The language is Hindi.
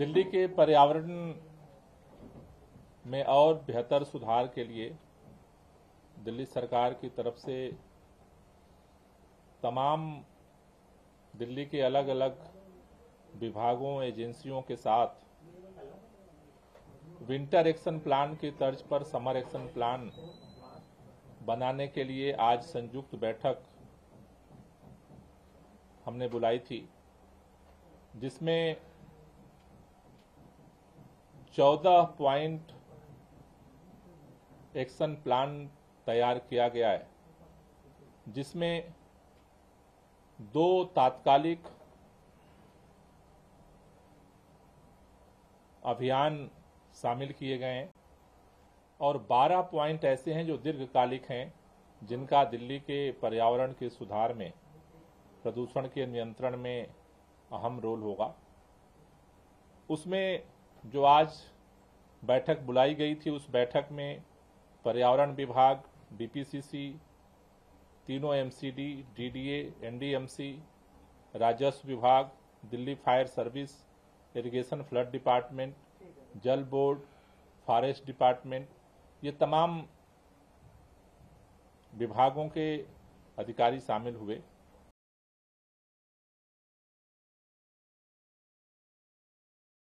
दिल्ली के पर्यावरण में और बेहतर सुधार के लिए दिल्ली सरकार की तरफ से तमाम दिल्ली के अलग अलग विभागों, एजेंसियों के साथ विंटर एक्शन प्लान की तर्ज पर समर एक्शन प्लान बनाने के लिए आज संयुक्त बैठक हमने बुलाई थी, जिसमें 14 पॉइंट एक्शन प्लान तैयार किया गया है, जिसमें 2 तात्कालिक अभियान शामिल किए गए हैं और 12 पॉइंट ऐसे हैं जो दीर्घकालिक हैं, जिनका दिल्ली के पर्यावरण के सुधार में, प्रदूषण के नियंत्रण में अहम रोल होगा। उसमें जो आज बैठक बुलाई गई थी, उस बैठक में पर्यावरण विभाग, डीपीसीसी, तीनों एमसीडी, डीडीए, एनडीएमसी, राजस्व विभाग, Delhi fire service, irrigation flood department, Jal board, forest department, ये तमाम विभागों के अधिकारी शामिल हुए।